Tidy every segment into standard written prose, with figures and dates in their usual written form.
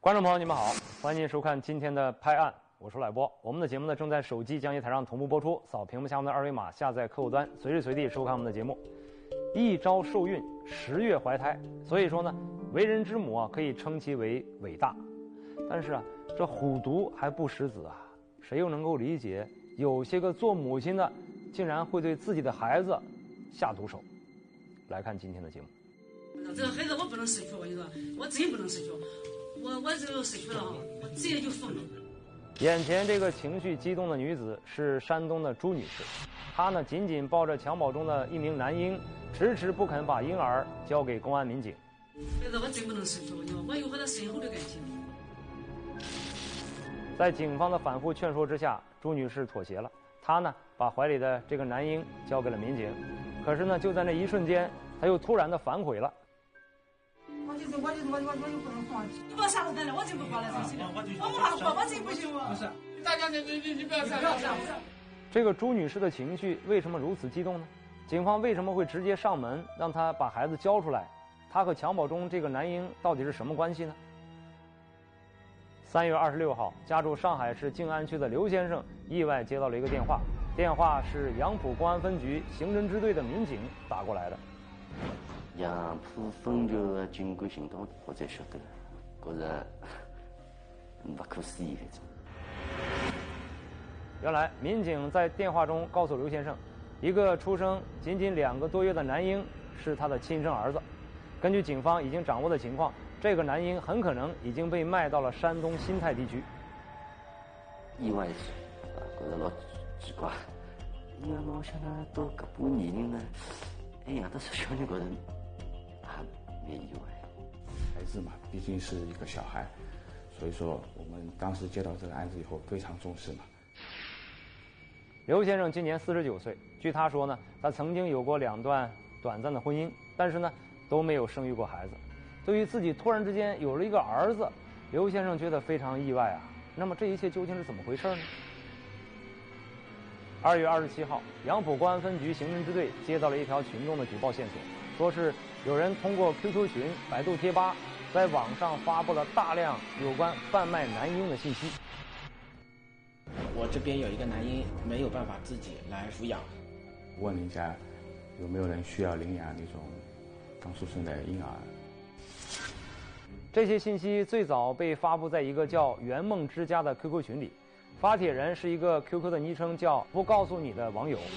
观众朋友，你们好，欢迎您收看今天的拍案，我是赖波。我们的节目呢正在手机讲解台上同步播出，扫屏幕下方的二维码下载客户端，随时随地收看我们的节目。一朝受孕，10月怀胎，所以说呢，为人之母啊，可以称其为伟大。但是啊，这虎毒还不食子啊，谁又能够理解有些个做母亲的竟然会对自己的孩子下毒手？来看今天的节目。 这个孩子我不能失去，我跟你说，我真不能失去，我这个失去了，我直接就疯了。 眼前这个情绪激动的女子是山东的朱女士，她呢紧紧抱着襁褓中的一名男婴，迟迟不肯把婴儿交给公安民警。 孩子我真不能失去，我跟你说，我有和他深厚的感情。 在警方的反复劝说之下，朱女士妥协了。她呢把怀里的这个男婴交给了民警，可是呢就在那一瞬间，她又突然的反悔了。 我就不能放弃。你把啥都得了，我真不花了，真是的。我不怕活，我真不行啊。不是，大家你不要这样。 这个朱女士的情绪为什么如此激动呢？警方为什么会直接上门让她把孩子交出来？她和襁褓中这个男婴到底是什么关系呢？3月26号，家住上海市静安区的刘先生意外接到了一个电话，电话是杨浦公安分局刑侦支队的民警打过来的。 杨浦分局的军官行动，我才晓得，觉着不可思议那种。 原来，民警在电话中告诉刘先生，一个出生仅仅2个多月的男婴是他的亲生儿子。根据警方已经掌握的情况，这个男婴很可能已经被卖到了山东新泰地区。 意外觉着老奇怪，因为我想他到搿把年龄呢，养得出小人，觉着还蛮意外。 孩子嘛，毕竟是一个小孩，所以说我们当时接到这个案子以后非常重视嘛。 刘先生今年49岁，据他说呢，他曾经有过2段短暂的婚姻，但是呢都没有生育过孩子。对于自己突然之间有了一个儿子，刘先生觉得非常意外啊。那么这一切究竟是怎么回事呢？2月27号，杨浦公安分局刑侦支队接到了一条群众的举报线索，说是有人通过 QQ 群、百度贴吧，在网上发布了大量有关贩卖男婴的信息。 我这边有一个男婴没有办法自己来抚养， 问人家有没有人需要领养那种刚出生的婴儿。 这些信息最早被发布在一个叫圆梦之家的 QQ 群里，发帖人是一个 QQ 的昵称叫不告诉你的网友。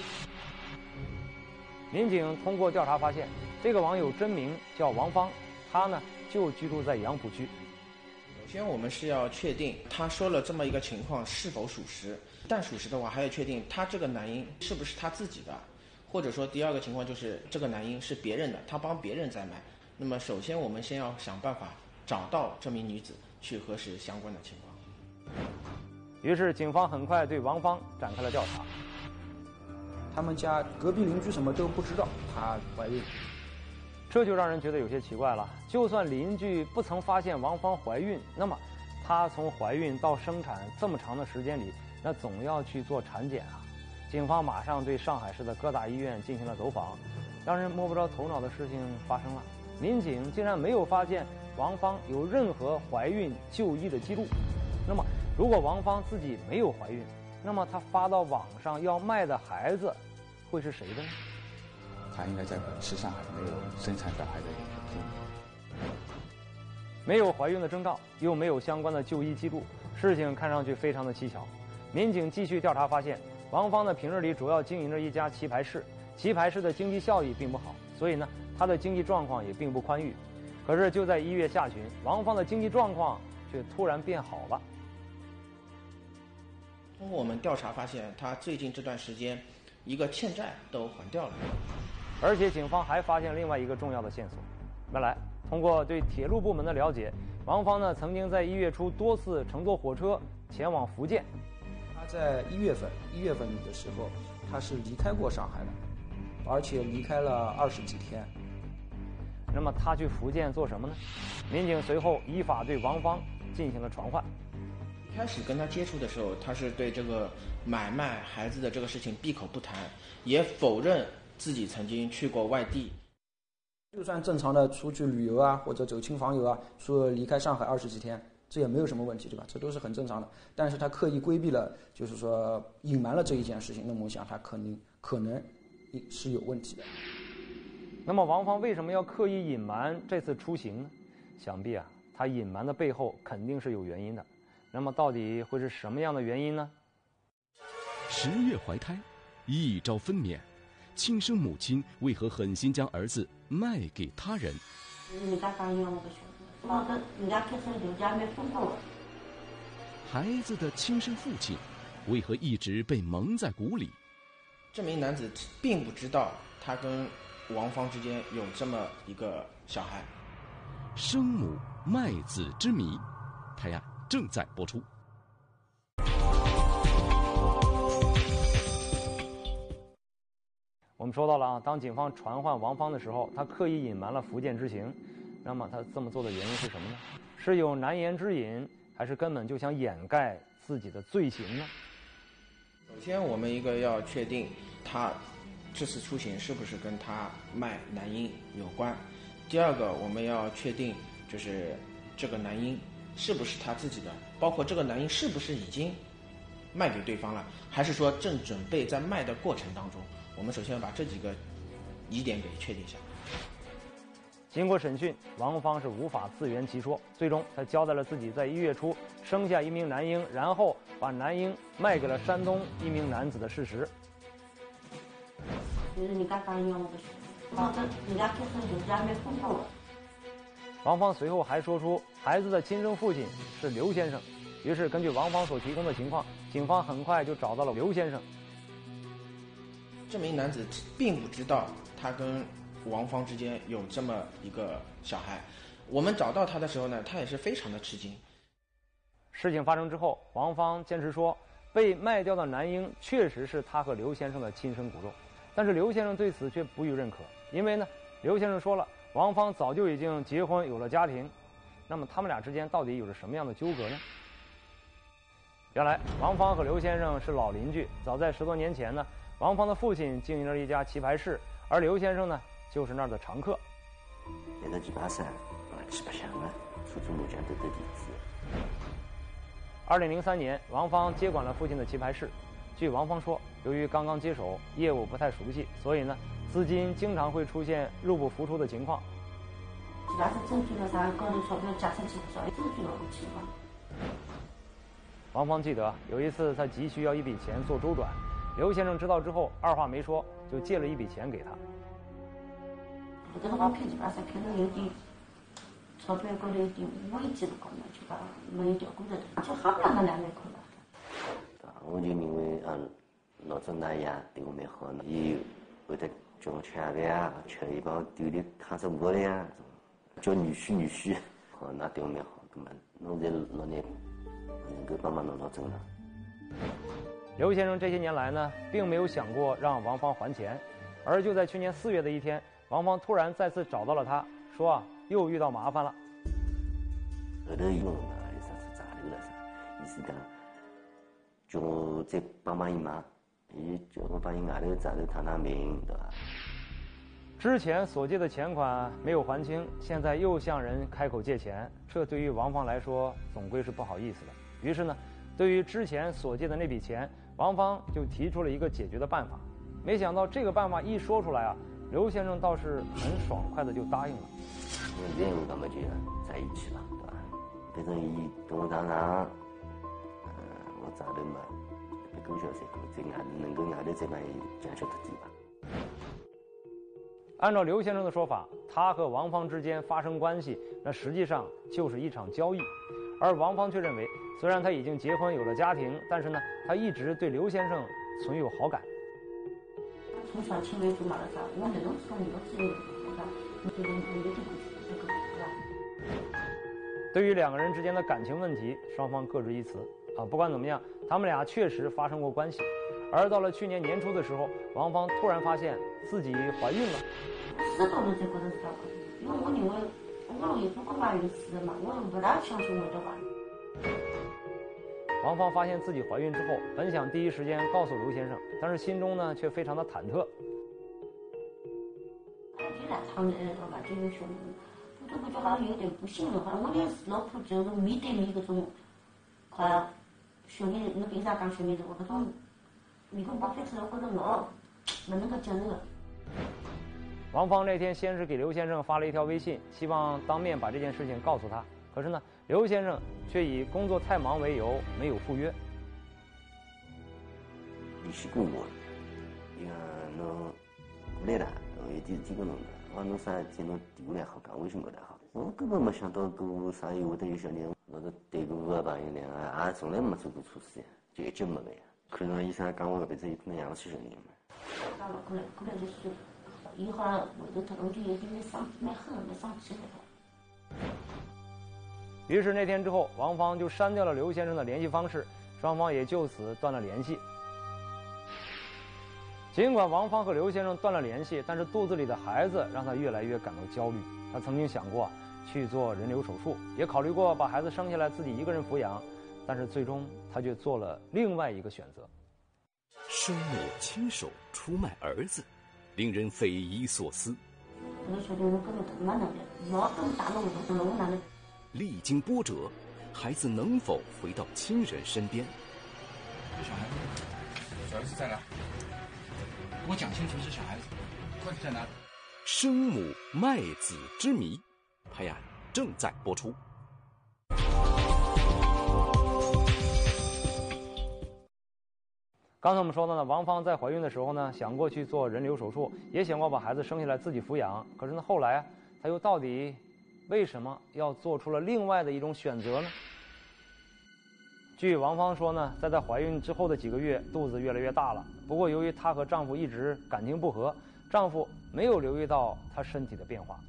民警通过调查发现，这个网友真名叫王芳，他呢就居住在杨浦区。 首先我们是要确定他说了这么一个情况是否属实，但属实的话还要确定他这个男婴是不是他自己的，或者说第二个情况就是这个男婴是别人的，他帮别人在买。那么首先我们先要想办法找到这名女子，去核实相关的情况。 于是警方很快对王芳展开了调查。 他们家隔壁邻居什么都不知道她怀孕， 这就让人觉得有些奇怪了。就算邻居不曾发现王芳怀孕，那么她从怀孕到生产这么长的时间里，那总要去做产检啊。警方马上对上海市的各大医院进行了走访，让人摸不着头脑的事情发生了。民警竟然没有发现王芳有任何怀孕就医的记录。那么如果王芳自己没有怀孕，那么她发到网上要卖的孩子会是谁的呢？ 他应该在本市上海没有生产小孩的一个经历， 没有怀孕的征兆，又没有相关的就医记录，事情看上去非常的蹊跷。民警继续调查发现，王芳的平日里主要经营着一家棋牌室，棋牌室的经济效益并不好，所以呢她的经济状况也并不宽裕。可是就在1月下旬，王芳的经济状况却突然变好了。 通过我们调查发现，他最近这段时间一个欠债都还掉了。 而且警方还发现另外一个重要的线索。原来通过对铁路部门的了解，王芳呢曾经在1月初多次乘坐火车前往福建。 她在1月份的时候，她是离开过上海的，而且离开了20几天。 那么她去福建做什么呢？民警随后依法对王芳进行了传唤。 一开始跟他接触的时候，他是对这个买卖孩子的这个事情闭口不谈，也否认自己曾经去过外地。 就算正常的出去旅游啊，或者走亲访友啊，说离开上海20几天， 这也没有什么问题，对吧？这都是很正常的。但是他刻意规避了，就是说隐瞒了这一件事情，那么我想他可能是有问题的。 那么王芳为什么要刻意隐瞒这次出行呢？想必他隐瞒的背后肯定是有原因的。那么到底会是什么样的原因呢 ？10月怀胎，一朝分娩，亲生母亲为何狠心将儿子卖给他人？ 人家刚养我个小子，人家开始刘家没分过。 孩子的亲生父亲为何一直被蒙在鼓里？ 这名男子并不知道他跟王芳之间有这么一个小孩。 生母卖子之谜，拍案正在播出。 我们说到了当警方传唤王芳的时候，他刻意隐瞒了福建之行。那么他这么做的原因是什么呢？是有难言之隐，还是根本就想掩盖自己的罪行呢？ 首先，我们一个要确定他这次出行是不是跟他卖男婴有关。第二个，我们要确定就是这个男婴是不是他自己的，包括这个男婴是不是已经卖给对方了，还是说正准备在卖的过程当中。我们首先要把这几个疑点给确定下来。 经过审讯，王芳是无法自圆其说，最终他交代了自己在1月初生下一名男婴，然后把男婴卖给了山东一名男子的事实。 人家刚养我个小子，人家开始刘家没分过。 王芳随后还说出孩子的亲生父亲是刘先生，于是根据王芳所提供的情况，警方很快就找到了刘先生。 这名男子并不知道他跟王芳之间有这么一个小孩。我们找到他的时候呢，他也是非常的吃惊。 事情发生之后，王芳坚持说被卖掉的男婴确实是他和刘先生的亲生骨肉，但是刘先生对此却不予认可，因为呢，刘先生说了，王芳早就已经结婚有了家庭。那么他们俩之间到底有着什么样的纠葛呢？原来王芳和刘先生是老邻居，早在10多年前呢，王芳的父亲经营了一家棋牌室，而刘先生呢就是那儿的常客。 来到棋牌室，去白相了，出租麻将斗地主。 2003年，王芳接管了父亲的棋牌室。据王芳说，由于刚刚接手，业务不太熟悉，所以呢，资金经常会出现入不敷出的情况。 要是争取了啥高头钞票加上去不少，争取了5千万。 王芳记得有一次他急需要一笔钱做周转，刘先生知道之后二话没说就借了一笔钱给他。 这个我开棋牌室开的有点钞票高头有点危机的搞嘛，就把没有调过来，就好不了那2万块了。 我就认为老早那爷对我蛮好，伊会得叫我吃夜饭吃伊把我丢的看着我了呀，叫女婿，好那对我蛮好，那么侬在老年能够帮忙弄走了。 刘先生这些年来呢，并没有想过让王芳还钱，而就在去年4月的一天，王芳突然再次找到了他，说又遇到麻烦了。 后头伊问我有啥子债头了啥，意思讲叫我再帮忙伊忙，伊叫我帮伊外头债头摊平，对吧？ 之前所借的钱款没有还清，现在又向人开口借钱，这对于王芳来说总归是不好意思的。于是呢，对于之前所借的那笔钱，王芳就提出了一个解决的办法。没想到这个办法一说出来刘先生倒是很爽快的就答应了。 因为我们就在一起了，对吧？反正伊跟我讲我债头嘛，别够小才够，在外能够外头再帮伊解决脱点吧。 按照刘先生的说法，他和王芳之间发生关系，那实际上就是一场交易。而王芳却认为，虽然他已经结婚有了家庭，但是呢，他一直对刘先生存有好感。 从小青梅竹马的啥，我那种时候我自己好感，我觉得有点这个是吧？ 对于2个人之间的感情问题，双方各执一词不管怎么样，他们俩确实发生过关系。而到了去年年初的时候，王芳突然发现自己怀孕了。 10多了才觉得是这样，因为我认为我也不过怀孕10嘛，我不大相信我的怀孕。 王芳发现自己怀孕之后，本想第一时间告诉刘先生，但是心中呢却非常的忐忑。 就来常人说吧，就有兄弟， 这个就好像有点不信任，好像我的老婆就是没得你这种，快学妹那边啥讲学妹的，我这种没跟报废出来，或者我没能够讲这个。 王芳那天先是给刘先生发了一条微信，希望当面把这件事情告诉他。可是呢，刘先生却以工作太忙为由没有赴约。 联系过我，伊讲侬过来了，有点几个侬的，我侬啥事体侬电话来好讲，微信不太好。我根本没想到过啥有会得有小人，我是对过个朋友两个，也从来没做过错事，就一直没个呀。可能医生讲我搿辈子有可能养不起小人嘛。 过来就说，以后后头他我就有点蛮狠，蛮生气的。 于是那天之后，王芳就删掉了刘先生的联系方式，双方也就此断了联系。尽管王芳和刘先生断了联系，但是肚子里的孩子让他越来越感到焦虑。他曾经想过去做人流手术，也考虑过把孩子生下来自己一个人抚养，但是最终他却做了另外一个选择。 生母亲手出卖儿子，令人匪夷所思。历经波折，孩子能否回到亲人身边？ 这小孩子，小孩子在哪？给我讲清楚是小孩子，快在哪里？ 生母卖子之谜，拍案正在播出。 刚才我们说到呢，王芳在怀孕的时候呢，想过去做人流手术，也想过把孩子生下来自己抚养。可是呢，后来她又到底为什么要做出了另外的一种选择呢？据王芳说呢，在她怀孕之后的几个月，肚子越来越大了。不过由于她和丈夫一直感情不和，丈夫没有留意到她身体的变化。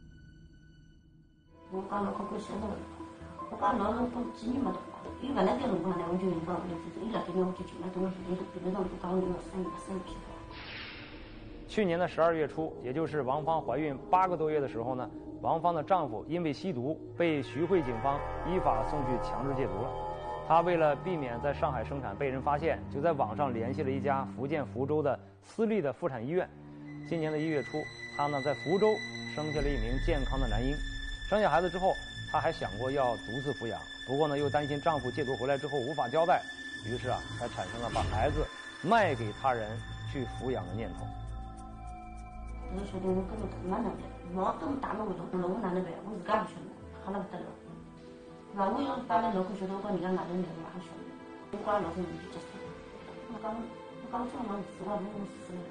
我讲了，我晓得，我讲老公几年没得。伊本来在龙岗呢，我就明白我的自己，伊辣盖呢我就进来，等我别的让我讲我生皮。 去年的12月初，也就是王芳怀孕8个多月的时候呢，王芳的丈夫因为吸毒被徐汇警方依法送去强制戒毒了。他为了避免在上海生产被人发现，就在网上联系了一家福建福州的私立的妇产医院。今年的1月初，他呢在福州生下了一名健康的男婴。生下孩子之后，她还想过要独自抚养，不过呢又担心丈夫戒毒回来之后无法交代，于是才产生了把孩子卖给他人去抚养的念头。 我晓得我根本不哪能的，我这么大了我都不弄哪能办？我自家不晓得，好了不得了。那我要把那老公晓得，我讲人家哪能来，我还晓得。我管老公就结束。我讲这么事，我不死了。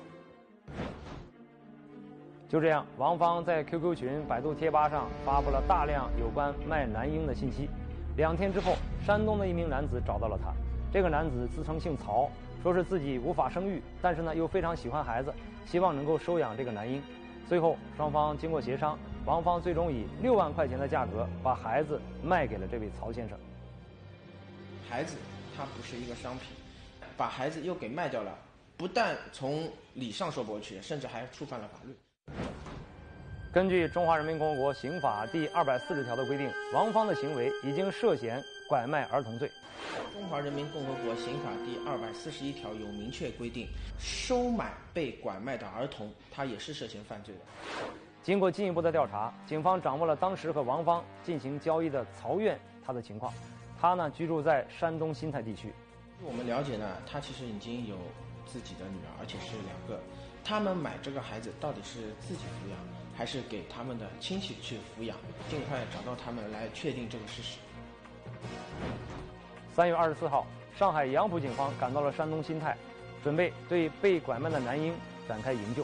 就这样，王芳在 QQ 群、百度贴吧上发布了大量有关卖男婴的信息。2天之后，山东的一名男子找到了她。这个男子自称姓曹，说是自己无法生育，但是呢又非常喜欢孩子，希望能够收养这个男婴。最后，双方经过协商，王芳最终以6万块钱的价格把孩子卖给了这位曹先生。 孩子他不是一个商品，把孩子又给卖掉了，不但从理上说驳去，甚至还触犯了法律。 根据《中华人民共和国刑法》第240条的规定，王芳的行为已经涉嫌拐卖儿童罪。 中华人民共和国刑法第241条有明确规定，收买被拐卖的儿童，他也是涉嫌犯罪的。 经过进一步的调查，警方掌握了当时和王芳进行交易的曹院他的情况。他呢居住在山东新泰地区。 我们了解呢，他其实已经有自己的女儿，而且是2个。他们买这个孩子到底是自己抚养，还是给他们的亲戚去抚养？尽快找到他们来确定这个事实。 3月24号，上海杨浦警方赶到了山东新泰，准备对被拐卖的男婴展开营救。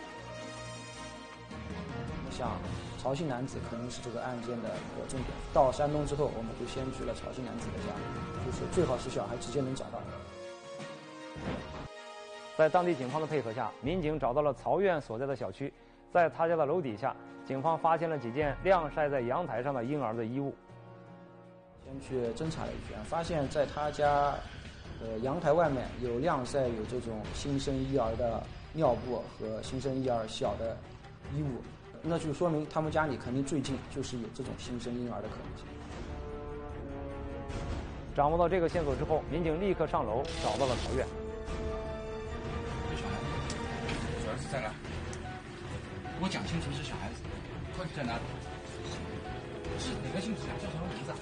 我想，曹姓男子可能是这个案件的一个重点。到山东之后，我们就先去了曹姓男子的家，就是最好是小孩直接能找到。 在当地警方的配合下，民警找到了曹院所在的小区，在他家的楼底下，警方发现了几件晾晒在阳台上的婴儿的衣物。 先去侦查了一圈，发现在他家阳台外面有晾晒有这种新生婴儿的尿布和新生婴儿小的衣物，那就说明他们家里肯定最近就是有这种新生婴儿的可能性。 掌握到这个线索之后，民警立刻上楼找到了曹院。 这小孩子，小孩子在哪？给我讲清楚是小孩子，快在哪里？ 是哪个姓史啊？叫什么名字啊？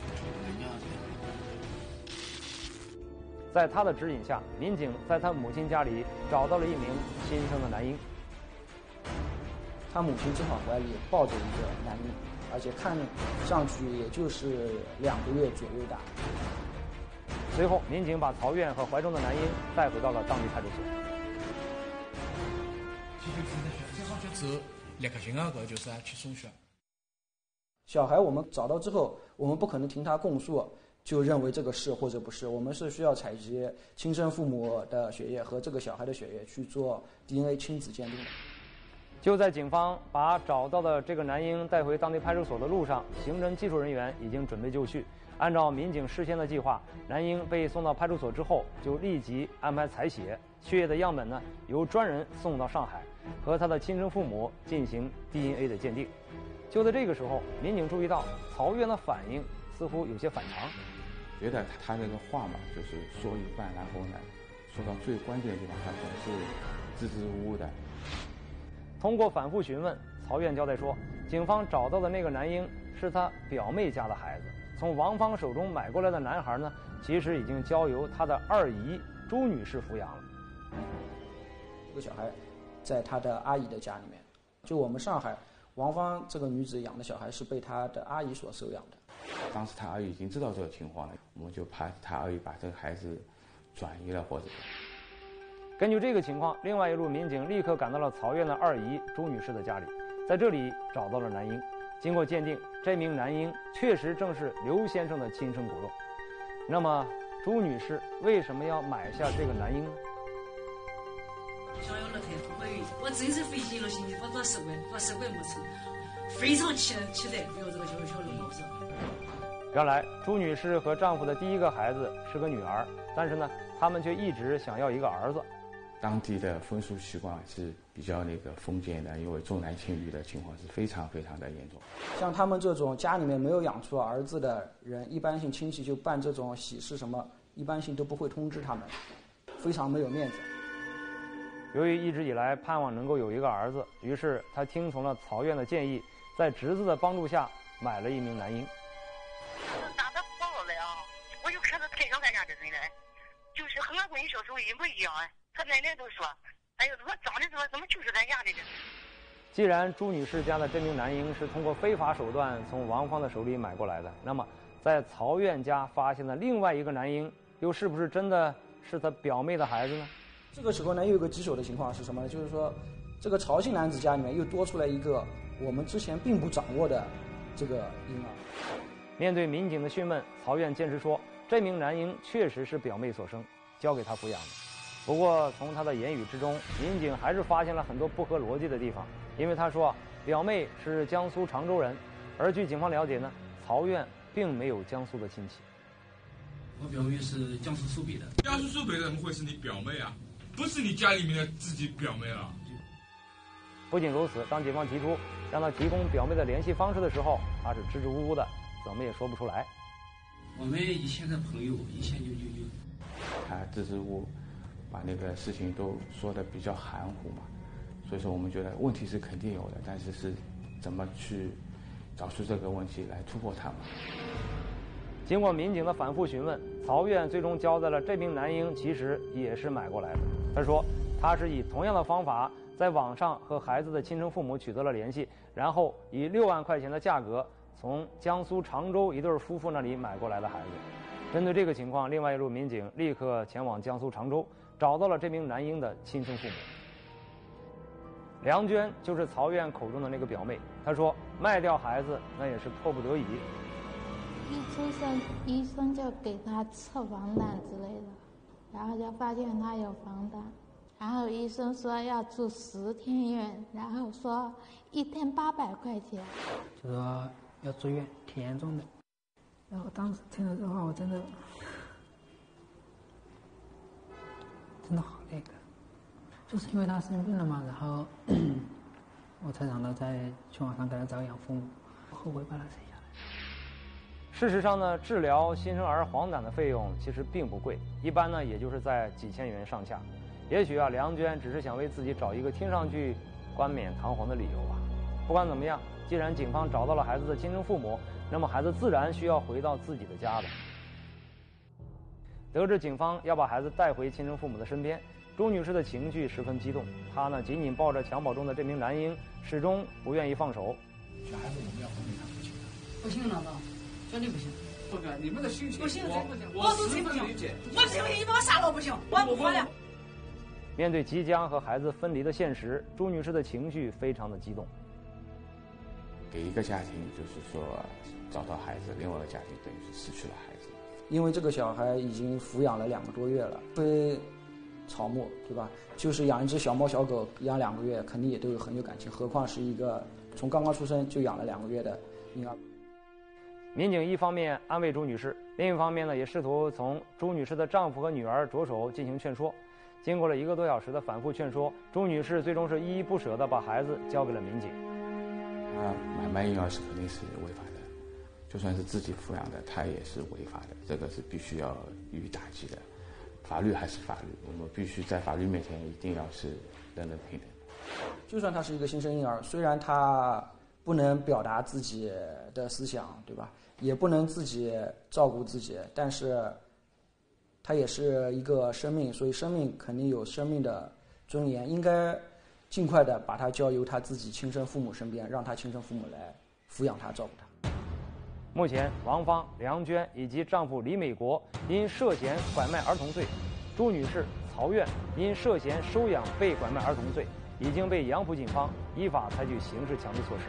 在他的指引下，民警在他母亲家里找到了一名新生的男婴。 他母亲正好怀里抱着一个男婴，而且看上去也就是2个月左右大。 随后，民警把曹院和怀中的男婴带回到了当地派出所。 上学之后，立刻性的就是去送血。 小孩我们找到之后，我们不可能听他供述就认为这个是或者不是，我们是需要采集亲生父母的血液和这个小孩的血液去做 DNA 亲子鉴定的。 就在警方把找到的这个男婴带回当地派出所的路上，刑侦技术人员已经准备就绪。按照民警事先的计划，男婴被送到派出所之后，就立即安排采血，血液的样本呢由专人送到上海，和他的亲生父母进行 DNA 的鉴定。就在这个时候，民警注意到曹院的反应似乎有些反常， 觉得他这个话嘛，就是说一半，然后呢，说到最关键的地方，他总是支支吾吾的。 通过反复询问，曹院交代说，警方找到的那个男婴是他表妹家的孩子，从王芳手中买过来的男孩呢，其实已经交由他的二姨朱女士抚养了。 这个小孩在他的阿姨的家里面，就我们上海王芳这个女子养的小孩是被她的阿姨所收养的。 当时他阿姨已经知道这个情况了，我们就怕他阿姨把这个孩子转移了或者。 根据这个情况，另外一路民警立刻赶到了曹院的二姨朱女士的家里，在这里找到了男婴。经过鉴定，这名男婴确实正是刘先生的亲生骨肉。那么，朱女士为什么要买下这个男婴呢？ 想要那天怀孕，我真是费尽了心机把10块没成，非常期待有这个小的宝子。 原来，朱女士和丈夫的第一个孩子是个女儿，但是呢，他们却一直想要一个儿子。 当地的风俗习惯是比较封建的，因为重男轻女的情况是非常非常的严重。 像他们这种家里面没有养出儿子的人，一般性亲戚就办这种喜事什么，一般性都不会通知他们，非常没有面子。 由于一直以来盼望能够有一个儿子，于是他听从了曹院的建议，在侄子的帮助下买了一名男婴。 打的不好了啊！我就看到天上咱家的人了，就是和俺闺女小时候一模一样哎。他奶奶都说：“哎呦，我长得怎么就是咱家的人？” 既然朱女士家的这名男婴是通过非法手段从王芳的手里买过来的，那么在曹院家发现的另外一个男婴，又是不是真的是他表妹的孩子呢？ 这个时候呢，又有个棘手的情况是什么呢？就是说，这个曹姓男子家里面又多出来一个我们之前并不掌握的这个婴儿。 面对民警的讯问，曹院坚持说，这名男婴确实是表妹所生，交给他抚养的。不过，从他的言语之中，民警还是发现了很多不合逻辑的地方。因为他说，表妹是江苏常州人，而据警方了解呢，曹院并没有江苏的亲戚。 我表妹是江苏苏北的。 江苏苏北的怎么会是你表妹啊？不是你家里面的自己表妹了。 不仅如此，当警方提出让他提供表妹的联系方式的时候，他是支支吾吾的，怎么也说不出来。 我们以前的朋友，以前就。 他支支吾吾，把那个事情都说得比较含糊嘛，所以说我们觉得问题是肯定有的，但是怎么去找出这个问题来突破它嘛？ 经过民警的反复询问，曹院最终交代了这名男婴其实也是买过来的。他说，他是以同样的方法在网上和孩子的亲生父母取得了联系，然后以6万块钱的价格从江苏常州一对夫妇那里买过来的孩子。针对这个情况，另外一路民警立刻前往江苏常州，找到了这名男婴的亲生父母。梁娟就是曹院口中的那个表妹，她说卖掉孩子那也是迫不得已。 一出生，医生就给他测房胆之类的，然后就发现他有房胆，然后医生说要住10天院，然后说1天800块钱， 就说要住院，挺严重的。然后当时听了这话，我真的好那个，就是因为他生病了嘛，然后我才想到再去网上给他找养父母，后悔把他生下来。 事实上呢，治疗新生儿黄疸的费用其实并不贵，一般呢也就是在几千元上下。也许梁娟只是想为自己找一个听上去冠冕堂皇的理由吧。不管怎么样，既然警方找到了孩子的亲生父母， 那么孩子自然需要回到自己的家的。得知警方要把孩子带回亲生父母的身边，朱女士的情绪十分激动，她呢紧紧抱着襁褓中的这名男婴，始终不愿意放手。 小孩子我们要还给他父亲的。 不行，老大，绝对不行。 不哥，你们的心情不行， 我十分理解。 我不行，你把我杀了不行，我不活了。 面对即将和孩子分离的现实，朱女士的情绪非常的激动。 给一个家庭就是说找到孩子，另外一个家庭等于是失去了孩子。 因为这个小孩已经抚养了2个多月了，非草木，对吧？就是养一只小猫小狗，养2个月，肯定也都有很有感情，何况是一个从刚刚出生就养了2个月的婴儿。 民警一方面安慰朱女士，另一方面呢，也试图从朱女士的丈夫和女儿着手进行劝说。经过了1个多小时的反复劝说，朱女士最终是依依不舍地把孩子交给了民警。 买卖婴儿是肯定是违法的，就算是自己抚养的，他也是违法的，这个是必须要予以打击的。法律还是法律，我们必须在法律面前一定要是人人平等。 就算他是一个新生婴儿，虽然他不能表达自己的思想，对吧？也不能自己照顾自己，但是他也是一个生命，所以生命肯定有生命的尊严，应该尽快的把他交由他自己亲生父母身边，让他亲生父母来抚养他、照顾他。 目前，王芳、梁娟以及丈夫李美国因涉嫌拐卖儿童罪，朱女士曹苑因涉嫌收养被拐卖儿童罪，已经被杨浦警方依法采取刑事强制措施。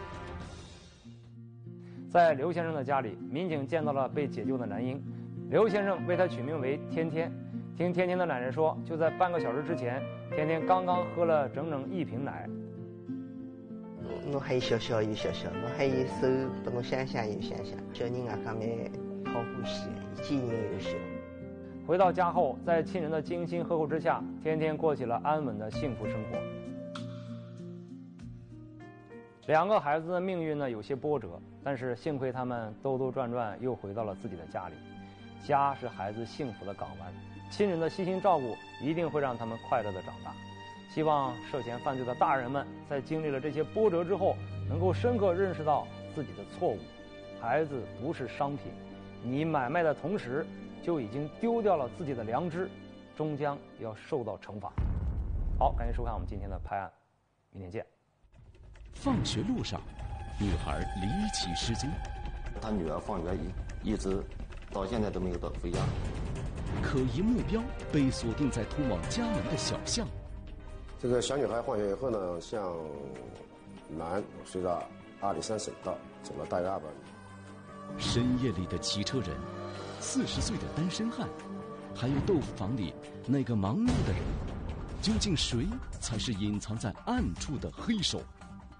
在刘先生的家里，民警见到了被解救的男婴，刘先生为他取名为天天。听天天的奶奶说，就在半个小时之前，天天刚刚喝了整整1瓶奶。 我还有小小有小小，我还有手不能想想有想想，小人啊方面好欢喜，见人有笑。 回到家后，在亲人的精心呵护之下，天天过起了安稳的幸福生活。2个孩子的命运呢有些波折，但是幸亏他们兜兜转转又回到了自己的家里。家是孩子幸福的港湾，亲人的悉心照顾一定会让他们快乐的长大。希望涉嫌犯罪的大人们在经历了这些波折之后，能够深刻认识到自己的错误。孩子不是商品，你买卖的同时就已经丢掉了自己的良知，终将要受到惩罚。好，感谢收看我们今天的拍案，明天见。 放学路上，女孩离奇失踪。 他女儿放学一直到现在都没有回家。 可疑目标被锁定在通往家门的小巷。 这个小女孩放学以后呢，向南随着阿里山省道走了大约200米。 深夜里的骑车人，40岁的单身汉，还有豆腐坊里那个忙碌的人，究竟谁才是隐藏在暗处的黑手？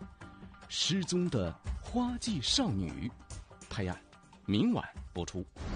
失踪的花季少女，拍案，明晚播出。